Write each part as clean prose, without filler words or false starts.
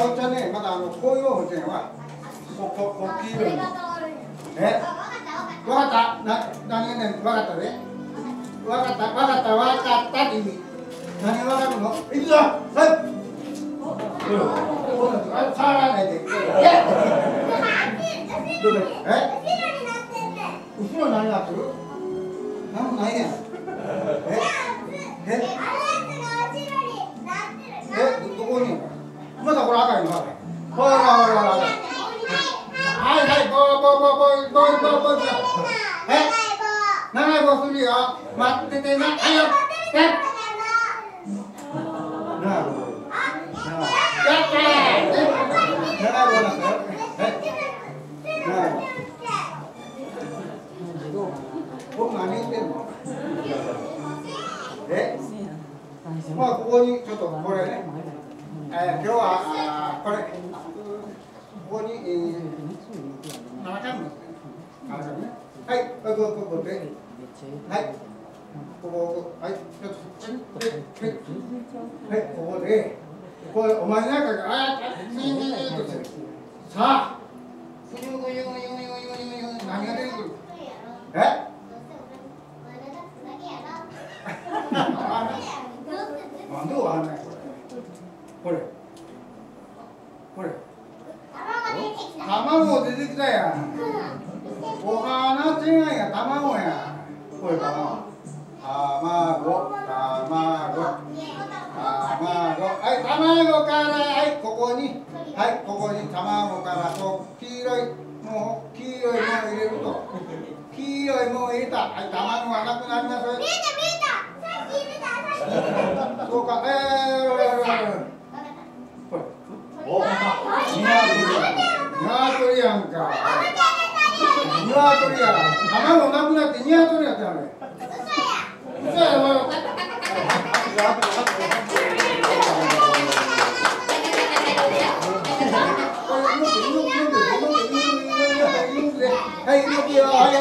おっちゃんね、まだこういうおっちゃんは、こう黄色い。わかった。何がね、わかったね。わかったって意味。何がわかるの？いくぞ。はい。触らないで。後ろ何なってる？なんもないやん。どこに？まだこれ赤いの赤い。ほら。はい、棒。長い棒するよ。待っててな。はいよ。長い棒。やったー。長い棒なんだよ。僕何言ってんの？まあここにちょっとこれね。今日はこれここに7回もですね。はい、ここで、はい、ここ、はい、ちょっと、はい、ここで、これお前なんかがさあ、何が出てくる？なんでわかんないこれ。卵出てきたやん。お花違いや、卵や。これ卵。はい、卵から、はい、ここに卵からこう黄色いもん入れると。黄色いもん入れた。はい、卵がなくなります。見えた。さっき入れた。そうか、これ。お、鶏やんか。鶏や。卵なくなって鶏やったよね。嘘や。はい、動きよ。はい。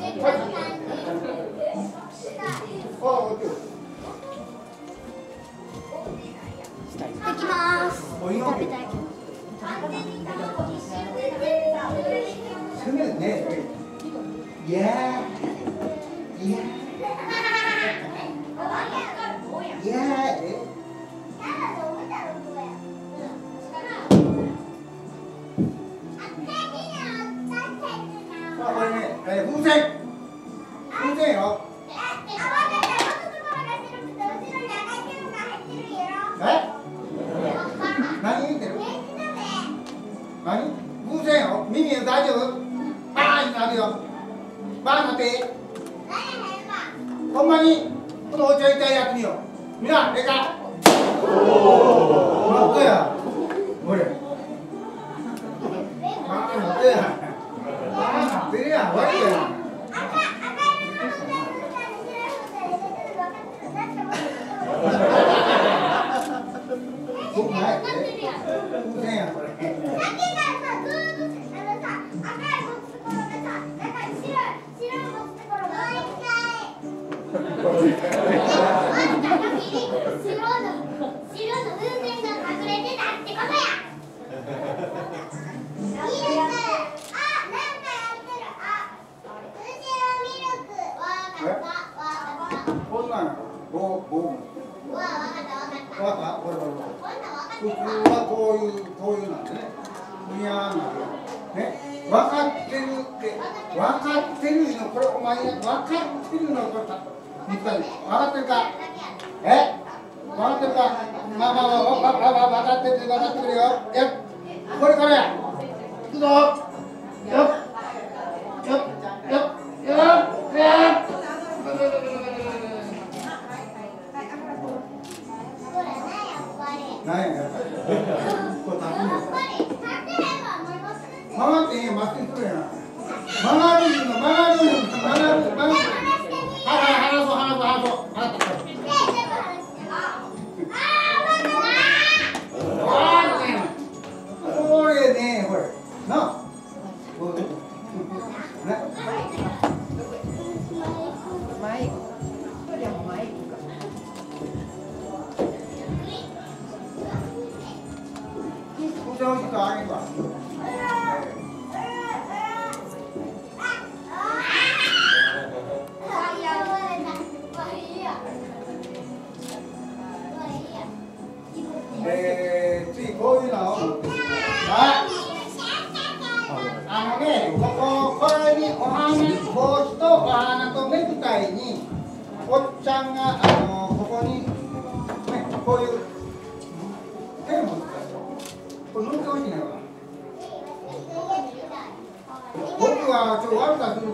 いきます。 すぐね。いや。これね、風船よ。何言ってる？何？風船よ。耳大丈夫？バーンになるよ。バーンなって。ほんまにこのお茶一回やってみよう。みんな、ええか？待ってや。これ。待ってや。待ってるやん。悪いやん。僕ないって。風船やこれ。こんなんこれこういうなんでね。ふにゃーなるね。分かってるのこれお前分かってるのこれ分かってるか？分かってるか？まあ分かってるよ。これからや。いくぞ。よっ。何ややっぱり。これ立つんですか？曲がっていいよ、まっすぐ来るやん。曲がる。離そう。これね、これ。なあ。 次こういうのを持ってきてください。これにお花、帽子とお花とネクタイに、おっちゃんがここに、ね、こういう手を持ってください。これ塗ってほしいな。僕は悪さする